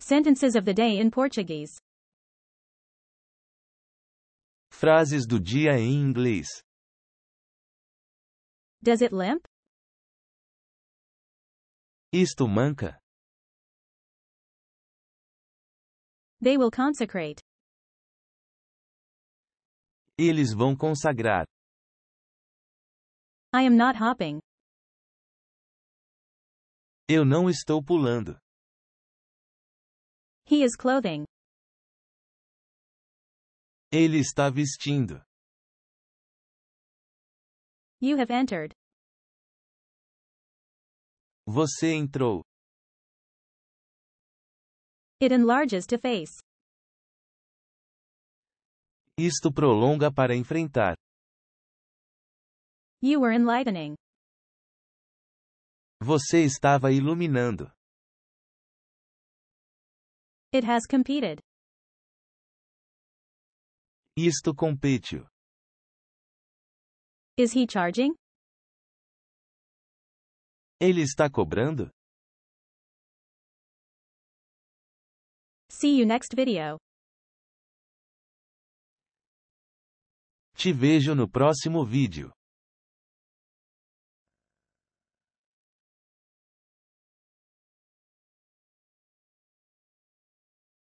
Sentences of the day in Portuguese. Frases do dia em inglês. Does it limp? Isto manca. They will consecrate. Eles vão consagrar. I am not hopping. Eu não estou pulando. He is clothing. Ele está vestindo. You have entered. Você entrou. It enlarges to face. Isto prolonga para enfrentar. You were enlightening. Você estava iluminando. It has competed. Isto compete. Is he charging? Ele está cobrando? See you next video. Te vejo no próximo vídeo.